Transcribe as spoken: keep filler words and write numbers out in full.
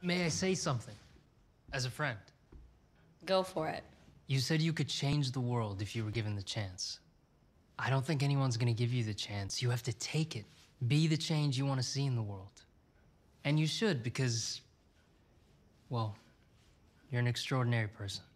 May I say something? As a friend. Go for it. You said you could change the world if you were given the chance. I don't think anyone's gonna give you the chance. You have to take it. Be the change you want to see in the world. And you should, because, well, you're an extraordinary person.